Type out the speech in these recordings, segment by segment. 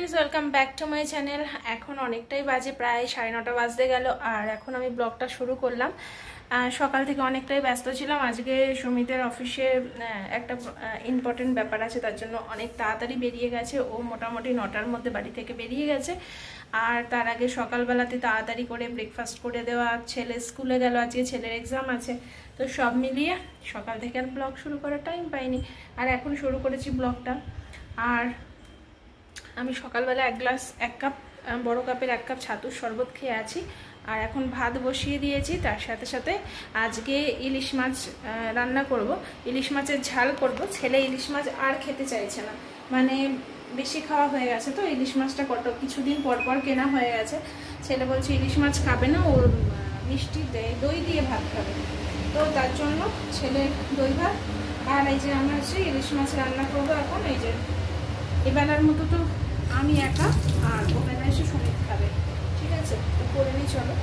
Friends welcome back to my channel. এখন অনেকটাই বাজে, প্রায় 9:30 বাজতে গেল আর এখন আমি ব্লগটা শুরু করলাম। সকাল থেকে অনেকটাই ব্যস্ত ছিলাম। আজকে সুমিতের অফিসে একটা ইম্পর্টেন্ট ব্যাপার আছে, তার জন্য অনেক তাড়াতাড়ি বেরিয়ে গেছে। ও মোটামুটি 9টার মধ্যে বাড়ি থেকে বেরিয়ে গেছে। আর তার আগে সকালবেলাতে তাড়াতাড়ি করে ব্রেকফাস্ট করে দেওয়া, ছেলে স্কুলে গেল, আজকে ছেলের এক্সাম আছে। তো সব মিলিয়ে সকাল থেকে আর ব্লগ শুরু করার টাইম পাইনি, আর এখন শুরু করেছি ব্লগটা। আর আমি সকালবেলা এক কাপ বড় কাপের 1 কাপ ছাতুর শরবত খেয়ে আছি। আর এখন ভাত বসিয়ে দিয়েছি, তার সাথে সাথে আজকে ইলিশ মাছ রান্না করব, ইলিশ মাছের ঝাল করব। ছেলে ইলিশ মাছ আর খেতে চাইছে না, মানে বেশি খাওয়া হয়ে গেছে। তো ইলিশ মাছটা কিছুদিন পর পর কেনা হয়ে গেছে। ছেলে বলছে ইলিশ মাছ খাবে না, ওর মিষ্টি দই দিয়ে ভাত খাবে। তো তার জন্য ছেলে দই ভাত, আর এই যে আমরা হচ্ছে ইলিশ মাছ রান্না করবো এখন। এই যে এবেলার মতো তো আমি একা, আর ওবেলা এসে সুমিত খাবে। ঠিক আছে, তো করে নিই, চলো।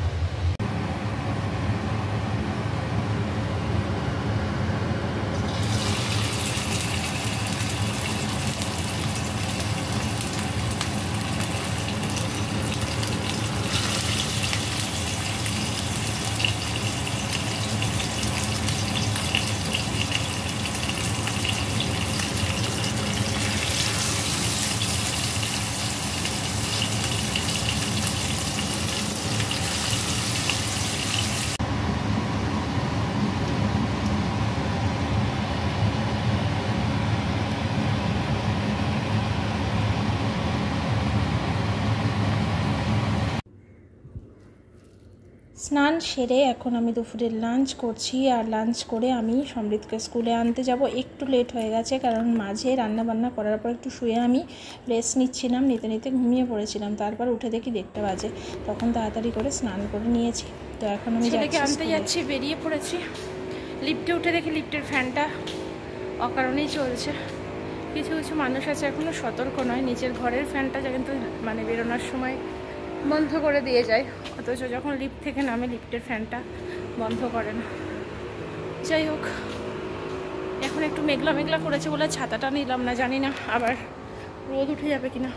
স্নান সেরে এখন আমি দুপুরের লাঞ্চ করছি। আর লাঞ্চ করে আমি সমৃদ্ধকে স্কুলে আনতে যাব। একটু লেট হয়ে গেছে, কারণ মাঝে রান্না বান্না করার পর একটু শুয়ে আমি রেস্ট নিচ্ছিলাম, নিতে নিতে ঘুমিয়ে পড়েছিলাম। তারপর উঠে দেখি 1টা বাজে, তখন তাড়াতাড়ি করে স্নান করে নিয়েছি। তো এখন আমি ছেলেকে আনতে যাচ্ছি, বেরিয়ে পড়েছি। লিফটে উঠে দেখি লিফটের ফ্যানটা অকারণেই চলছে। কিছু কিছু মানুষ আছে এখনও সতর্ক নয়, নিজের ঘরের ফ্যানটা কিন্তু মানে বেরোনোর সময় বন্ধ করে দিয়ে যায়, অথচ যখন লিফট থেকে নামে লিফটের ফ্যানটা বন্ধ করে না। যাই হোক, এখন একটু মেঘলা মেঘলা করেছে বলে ছাতাটা নিলাম না, জানি না আবার রোদ উঠে যাবে কিনা।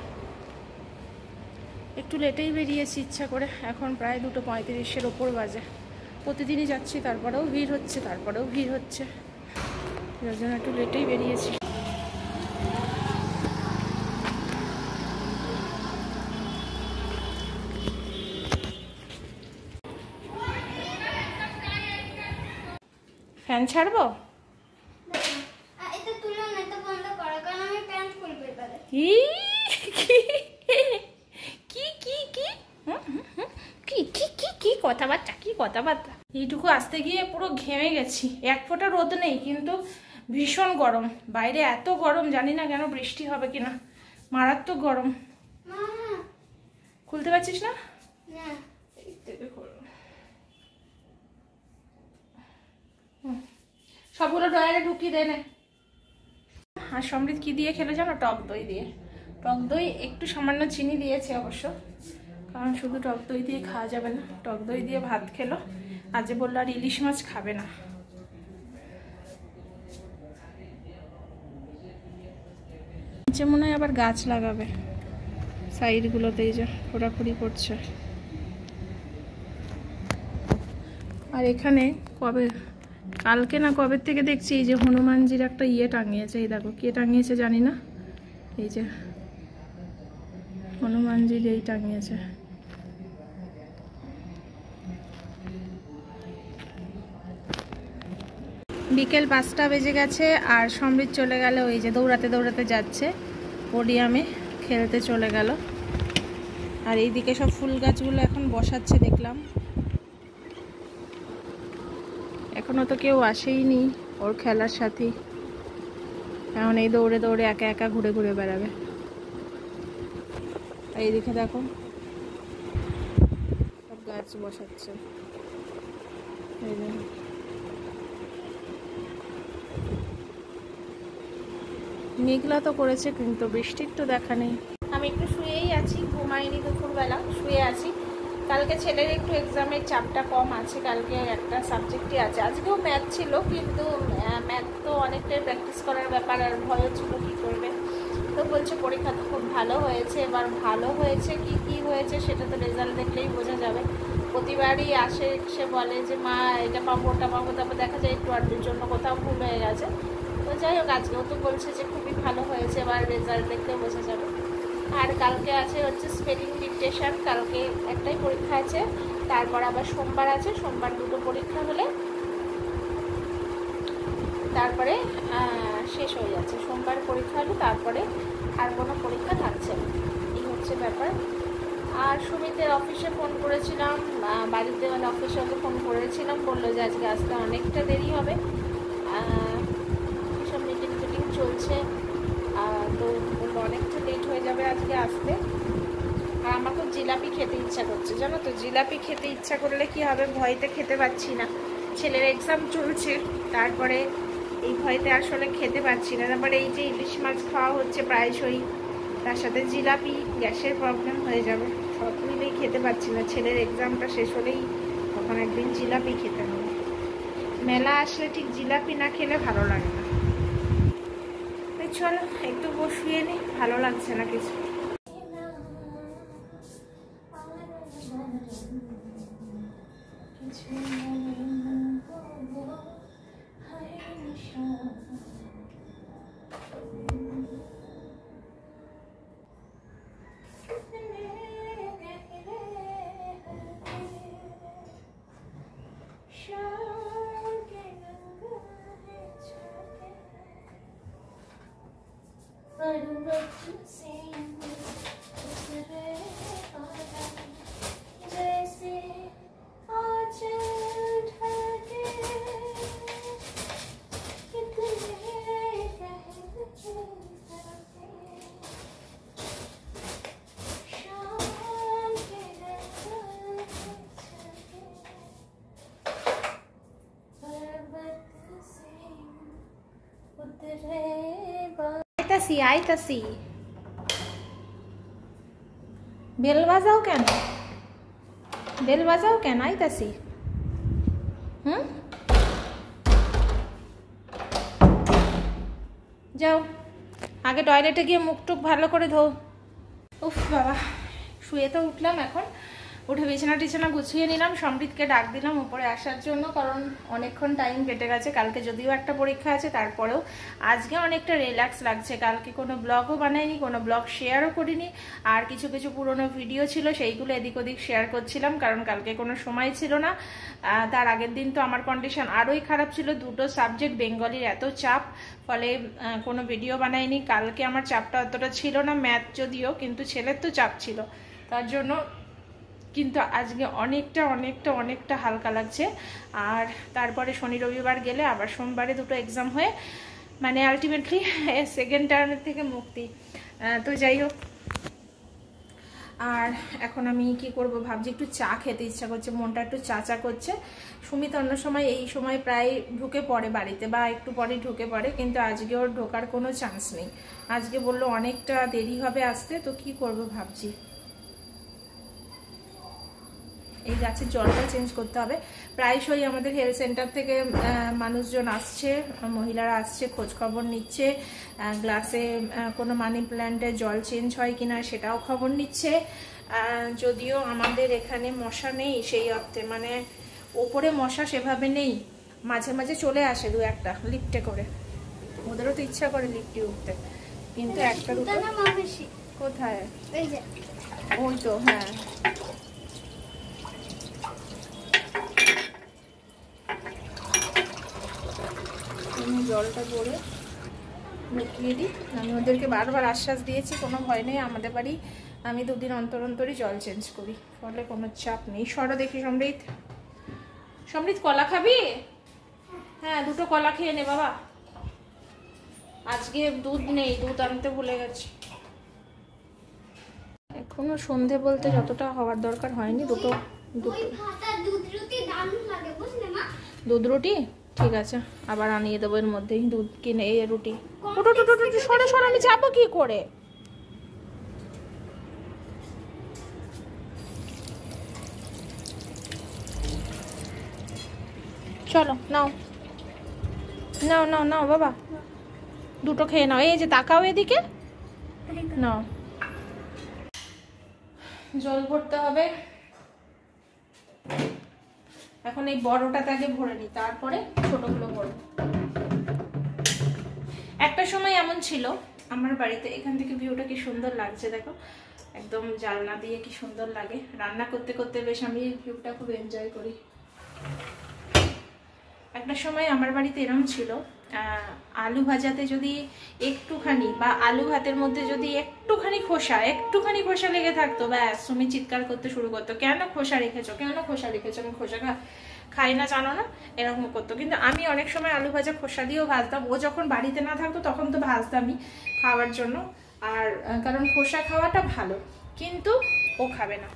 একটু লেটেই বেরিয়েছি ইচ্ছা করে, এখন প্রায় 2:35-এর ওপর বাজে। প্রতিদিনই যাচ্ছি, তারপরেও ভিড় হচ্ছে, যার জন্য একটু লেটেই বেরিয়েছি। ফ্যান ছাড়বো? কি কথাবার্তা এইটুকু আসতে গিয়ে পুরো ঘেমে গেছি। 1 ফোঁটা রোদ নেই, কিন্তু ভীষণ গরম বাইরে। এত গরম, জানি না কেন বৃষ্টি হবে কিনা, মারাত্মক গরম। খুলতে পারছিস না? সবগুলো ড্রয়ারে ঢুকিয়ে দেয় না। আর সমৃদ্ধ কি দিয়ে খেলে জানো? টক দই দিয়ে। টক দই একটু সামান্য চিনি দিয়েছে অবশ্য, কারণ শুধু টক দই দিয়ে খাওয়া যাবে না। টক দই দিয়ে ভাত খেলো। আজ বললো আর ইলিশ মাছ খাবে না। নিচে মনে হয় আবার গাছ লাগাবে সাইডগুলোতে, এই যে খোঁড়াখুড়ি করছে। আর এখানে কালকে না কবে থেকে দেখছি এই যে হনুমানজির একটা টাঙিয়েছে। এই দেখো কে টাঙিয়েছে জানি না, এই যে হনুমানজির এই টাঙিয়েছে। বিকেল 5টা বেজে গেছে, আর সমৃদ্ধ চলে গেল ওই যে দৌড়াতে দৌড়াতে যাচ্ছে, পোডিয়ামে খেলতে চলে গেল। আর এইদিকে সব ফুল গাছগুলো এখন বসাচ্ছে দেখলাম। এখনো তো কেউ আসেইনি ওর খেলার সাথী, এখন এই দৌড়ে দৌড়ে একা একা ঘুরে ঘুরে বেড়াবে। এইদিকে দেখো সব গাছ বসাচ্ছে। মেঘলা তো করেছে, কিন্তু বৃষ্টির তো দেখা নেই। আমি একটু শুয়েই আছি, ঘুমাইনি দুপুরবেলা, শুয়ে আছি। কালকে ছেলের একটু এক্সামের চাপটা কম আছে, কালকে একটা সাবজেক্টই আছে। আজকেও ম্যাথ ছিল, কিন্তু ম্যাথ তো অনেকটাই প্র্যাকটিস করার ব্যাপার, আর ভয়ও ছিল কী করবে। তো বলছে পরীক্ষা তো খুব ভালো হয়েছে। এবার ভালো হয়েছে কি হয়েছে সেটা তো রেজাল্ট দেখলেই বোঝা যাবে। প্রতিবারই আসে, সে বলে যে মা এটা পাবো ওটা পাবো, তারপর দেখা যায় একটু আধটুর জন্য কোথাও ভুল হয়ে গেছে। তো যাই হোক, আজকেও তো বলছে যে খুবই ভালো হয়েছে, এবার রেজাল্ট দেখলে বোঝা যাবে। আর কালকে আছে হচ্ছে স্পেলিং ডিকটেশন, কালকে একটাই পরীক্ষা আছে, তারপর আবার সোমবার আছে, সোমবার দুটো পরীক্ষা হলে তারপরে শেষ হয়ে যাচ্ছে। সোমবার পরীক্ষা হলে তারপরে আর কোনো পরীক্ষা থাকছে না, এই হচ্ছে ব্যাপার। আর সুমিতের অফিসে ফোন করেছিলাম, বাড়িতে মানে অফিসে ওকে ফোন করেছিলাম, বললো যে আজকে আসতে অনেকটা দেরি হবে, সব মিটিং ফিটিং চলছে, তো বললো অনেকটা লেট হয়ে যাবে আজকে আসতে। আর আমার খুব জিলাপি খেতে ইচ্ছা করছে, জানো তো। জিলাপি খেতে ইচ্ছা করলে কি হবে, ভয়তে খেতে পাচ্ছি না, ছেলের এক্সাম চলছে, তারপরে এই ভয়তে আসলে খেতে পাচ্ছি না। তারপরে এই যে ইলিশ মাছ খাওয়া হচ্ছে প্রায়শই, তার সাথে জিলাপি, গ্যাসের প্রবলেম হয়ে যাবে, সব মিলেই খেতে পাচ্ছি না। ছেলের এক্সামটা শেষ হলেই তখন একদিন জিলাপি খেতে হবে। মেলা আসলে ঠিক জিলাপি না খেলে ভালো লাগে না। তাই চলো একটু বসিয়ে নিই, ভালো লাগছে না কিছু। আইতাছি, বেল বাজাও কেন, বেল বাজাও কেন, আইতাছি। যাও আগে টয়লেটে গিয়ে মুখ টুক ভালো করে ধো। উফ বাবা, শুয়ে তো উঠলাম, এখন উঠে বিছানা টিছানা গুছিয়ে নিলাম, সমৃদ্ধকে ডাক দিলাম উপরে আসার জন্য, কারণ অনেকক্ষণ টাইম কেটে গেছে। কালকে যদিও একটা পরীক্ষা আছে, তারপরেও আজকে অনেকটা রিল্যাক্স লাগছে। কালকে কোনো ব্লগও বানাইনি, কোনো ব্লগ শেয়ারও করিনি, আর কিছু কিছু পুরনো ভিডিও ছিল সেইগুলো এদিক ওদিক শেয়ার করছিলাম, কারণ কালকে কোনো সময় ছিল না। তার আগের দিন তো আমার কন্ডিশন আরোই খারাপ ছিল, দুটো সাবজেক্ট বেঙ্গলির এত চাপ, ফলে কোনো ভিডিও বানাইনি। কালকে আমার চাপটা অতটা ছিল না, ম্যাথ যদিও, কিন্তু ছেলের তো চাপ ছিল, তার জন্য কিন্তু আজকে অনেকটা অনেকটা অনেকটা হালকা লাগছে। আর তারপরে শনি রবিবার গেলে আবার সোমবারে দুটো এক্সাম হয়ে মানে আলটিমেটলি সেকেন্ড টার্মের থেকে মুক্তি। তো যাই হোক, আর এখন আমি কি করব ভাবছি, একটু চা খেতে ইচ্ছা করছে, মনটা একটু চা চা করছে। সুমিত অন্য সময় এই সময় প্রায় ঢুকে পড়ে বাড়িতে, বা একটু পরে ঢুকে পড়ে, কিন্তু আজকে ওর ঢোকার কোনো চান্স নেই। আজকে বললো অনেকটা দেরি হবে আসতে, তো কি করব ভাবছি। এই গাছের জলটা চেঞ্জ করতে হবে। প্রায়শই আমাদের হেলথ সেন্টার থেকে মানুষজন আসছে, মহিলারা আসছে, খোঁজ খবর নিচ্ছে, গ্লাসে কোনো মানি প্ল্যান্টের জল চেঞ্জ হয় কিনা সেটাও খবর নিচ্ছে। যদিও আমাদের এখানে মশা নেই সেই অর্থে, মানে ওপরে মশা সেভাবে নেই, মাঝে মাঝে চলে আসে দু একটা লিফটে করে, ওদেরও তো ইচ্ছা করে লিফটে উঠতে, কিন্তু একটা দুটো কোথায়, ওই তো, হ্যাঁ জলটা ভরে ঢুকিয়ে দিই। আমি ওদেরকে বারবার আশ্বাস দিয়েছি, কোনো ভয় নেই, আমাদের বাড়ি আমি দুদিন অন্তর অন্তরই জল চেঞ্জ করি, ফলে কোনো চাপ নেই। সরো দেখি সমৃদ্ধ, সমৃদ্ধ কলা খাবি? হ্যাঁ দুটো কলা খেয়ে নে বাবা, আজকে দুধ নেই, দুধ আনতে ভুলে গেছি। এখনো সন্ধে বলতে যতটা হওয়ার দরকার হয়নি, দুটো দুধ রুটি, ঠিক আছে আবার আনিয়ে দেবো এর মধ্যেই দুধ কিনে, এই রুটি। সরে সরে আমি যাবো কি করে, চলো নাও নাও নাও নাও বাবা, দুটো খেয়ে নাও। এই যে তাকাও এদিকে, না, জল ভরতে হবে। এখন এই বড়টাতে আগে ভরে নিই, তারপরে ছোটগুলো ভরবো। একটা সময় এমন ছিল আমার বাড়িতে, এখান থেকে ভিউটা কি সুন্দর লাগছে দেখো, একদম জানলা দিয়ে কি সুন্দর লাগে। রান্না করতে করতে বেশ আমি এই ভিউটা খুব এনজয় করি। একটা সময় আমার বাড়িতে এরকম ছিল, আলু ভাজাতে যদি একটুখানি বা আলু ভাতের মধ্যে যদি একটুখানি খোসা লেগে থাকতো, ব্যাস সুমি চিৎকার করতে শুরু করতো, কেন খোসা রেখেছো, কেন খোসা রেখেছো, আমি খোসা খাই না জানো না, এরকম করতো। কিন্তু আমি অনেক সময় আলু ভাজা খোসা দিয়েও ভাজতাম। ও যখন বাড়িতে না থাকতো তখন তো ভাজতামই খাওয়ার জন্য, আর কারণ খোসা খাওয়াটা ভালো, কিন্তু ও খাবে না।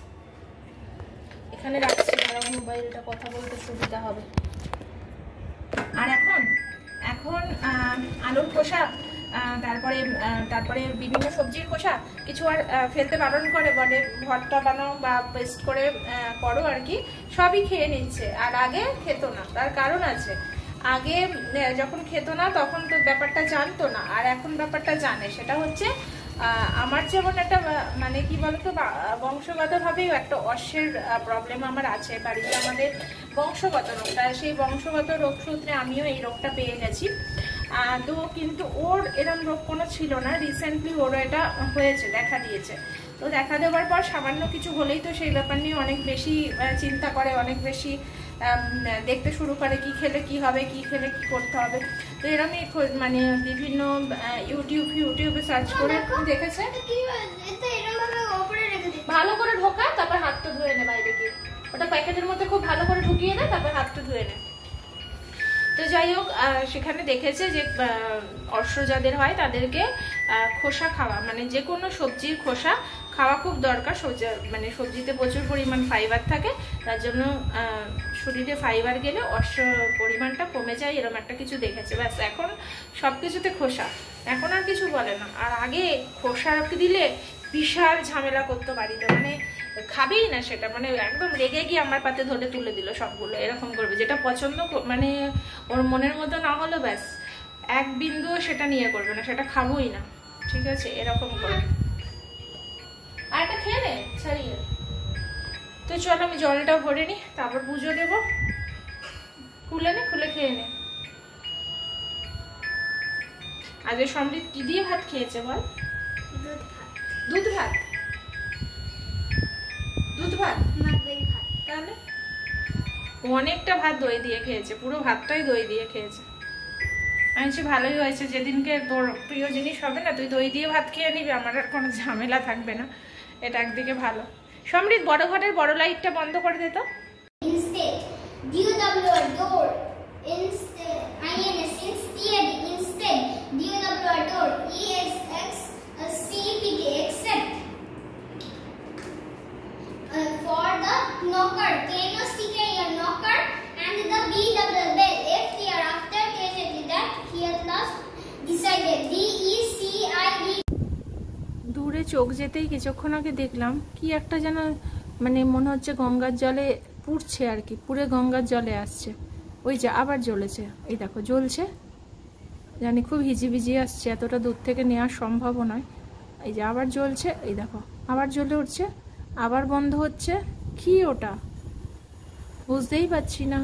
এখানে রাখছি, ধরো মোবাইলটা কথা বলতে সুবিধা হবে। আর এখন আলুর খোসা, তারপরে বিভিন্ন সবজির খোসা কিছু আর ফেলতে বারণ করে, বলে ভর্তা বানাও বা পেস্ট করে করো আর কি, সবই খেয়ে নিচ্ছে। আর আগে খেত না, তার কারণ আছে। আগে যখন খেত না তখন তো ব্যাপারটা জানতো না, আর এখন ব্যাপারটা জানে। সেটা হচ্ছে আমার যেমন একটা মানে কি বলতো, বংশগতভাবেও একটা অশ্বের প্রবলেম আমার আছে বাড়িতে, আমাদের বংশগত রোগটা, সেই বংশগত রোগ সূত্রে আমিও এই রোগটা পেয়ে গেছি। তো কিন্তু ওর এরম রোগ কোনো ছিল না, রিসেন্টলি ওর এটা হয়েছে, দেখা দিয়েছে। তো দেখা দেওয়ার পর সামান্য কিছু হলেই তো সেই ব্যাপার নিয়ে অনেক বেশি চিন্তা করে, অনেক বেশি দেখতে শুরু করে, কি খেলে কি হবে, কি খেলে কি করতে হবে। তো এরমই মানে বিভিন্ন ইউটিউবে সার্চ করে দেখেছে, ভালো করে ঢোকা, তারপর হাতটা ধুয়ে নে বাইরে গিয়ে, ওটা প্যাকেটের মধ্যে খুব ভালো করে ঢুকিয়ে দেয়, তারপর হাতটা ধুয়ে নে। তো যাই হোক, সেখানে দেখেছে যে অর্শ যাদের হয় তাদেরকে খোসা খাওয়া, মানে যে কোনো সবজির খোসা খাওয়া খুব দরকার। মানে সবজিতে প্রচুর পরিমাণ ফাইবার থাকে, তার জন্য শরীরে ফাইবার গেলে অর্শ পরিমাণটা কমে যায়, এরকম একটা কিছু দেখেছে। ব্যাস এখন সব কিছুতে খোসা, এখন আর কিছু বলে না। আর আগে খোসা দিলে বিশাল ঝামেলা করতো বাড়িতে, মানে খাবেই না সেটা, মানে একদম রেগে গিয়ে আমার পাতে ধরে তুলে দিল সবগুলো, এরকম করবে। যেটা পছন্দ মানে ওর মনের মতো না হলো ব্যাস এক বিন্দুও সেটা নিয়ে করবে না, সেটা খাবোই না, ঠিক আছে, এরকম করবে। আর একটা খেয়ে নে ছাড়িয়ে। তো চলো আমি জলটা ভরে নি, তারপর পুজো দেবো। খুলে খেয়ে নে। আজকে সমৃদ্ধ কি দিয়ে ভাত খেয়েছে বল? দুধ ভাত। তাহলে অনেকটা ভাত দই দিয়ে খেয়েছে, পুরো ভাতটাই দই দিয়ে খেয়েছে। আমি ভালোই হয়েছে, যেদিনকে তোর প্রিয় জিনিস হবে না তুই দই দিয়ে ভাত খেয়ে নিবি, আমার আর কোনো ঝামেলা থাকবে না, এটা একদিকে ভালো। সমৃদ্ধ বড় ঘরের বড় লাইটটা বন্ধ করে দে তো। For the knocker, can you stick your knocker and the B double bell if they are after that he at last decided DECID. দূরে চোখ যেতেই কিছুক্ষণ আগে দেখলাম কি একটা যেন, মানে মনে হচ্ছে গঙ্গার জলে পুড়ছে আর কি, পুরে গঙ্গার জলে আসছে। ওই যে আবার জ্বলেছে, এই দেখো জ্বলছে, জানি খুব হিজিবিজি আসছে, এতটা দূর থেকে নেওয়া সম্ভব নয়। এই যে আবার জ্বলছে, এই দেখো আবার জ্বলে উঠছে, আবার বন্ধ হচ্ছে, কি ওটা বুঝতেই পারছি না।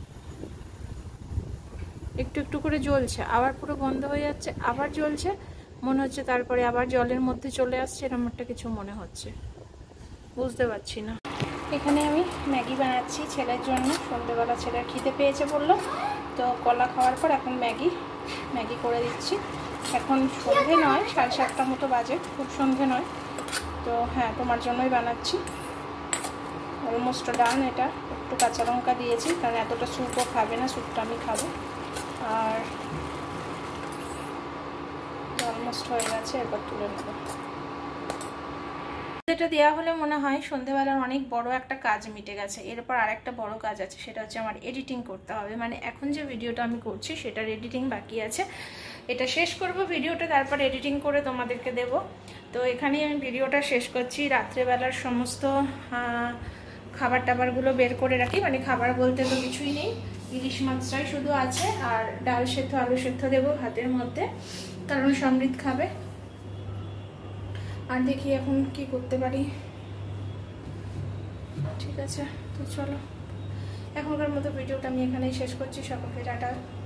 একটু একটু করে জ্বলছে, আবার পুরো বন্ধ হয়ে যাচ্ছে, আবার জ্বলছে, মনে হচ্ছে তারপরে আবার জলের মধ্যে চলে আসছে, এরকম একটা কিছু মনে হচ্ছে, বুঝতে পারছি না। এখানে আমি ম্যাগি বানাচ্ছি ছেলের জন্য, সন্ধ্যেবেলা ছেলের খিদে পেয়েছে বললো, তো কলা খাওয়ার পর এখন ম্যাগি করে দিচ্ছি। এখন সন্ধে নয়, 7:30 মতো বাজে, খুব সন্ধে নয়। তো হ্যাঁ, তোমার জন্যই বানাচ্ছি। Almost done. এটা একটু কাঁচা লঙ্কা দিয়েছি, কারণ এতটা স্যুপও খাবে না, স্যুপটা আমি খাবো। আর অলমোস্ট হয়ে গেছে, এরপর তুলে নেব। এটা দেওয়া হলে মনে হয় সন্ধেবেলার অনেক বড় একটা কাজ মিটে গেছে। এরপর আর একটা বড় কাজ আছে, সেটা হচ্ছে আমার এডিটিং করতে হবে। মানে এখন যে ভিডিওটা আমি করছি সেটার এডিটিং বাকি আছে, এটা শেষ করব ভিডিওটা, তারপর এডিটিং করে তোমাদেরকে দেব। তো এখানেই আমি ভিডিওটা শেষ করছি। রাত্রেবেলার সমস্ত খাবার টাবারগুলো বের করে রাখি, মানে খাবার বলতে তো কিছুই নেই, ইলিশ মাছটাই শুধু আছে, আর ডাল সেদ্ধ আলু সেদ্ধ দেবো ভাতের মধ্যে, কারণ সমৃদ্ধ খাবে। আর দেখি এখন কি করতে পারি। ঠিক আছে, তো চলো এখনকার মতো ভিডিওটা আমি এখানেই শেষ করছি। সকলকে টাটা।